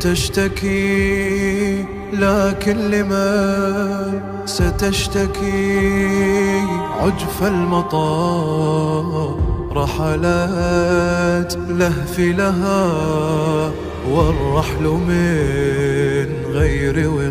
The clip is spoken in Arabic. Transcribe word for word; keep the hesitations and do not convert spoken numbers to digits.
تشتكي لكن لمن ستشتكي؟ عجف المطار رحلات لهف لها والرحل من غير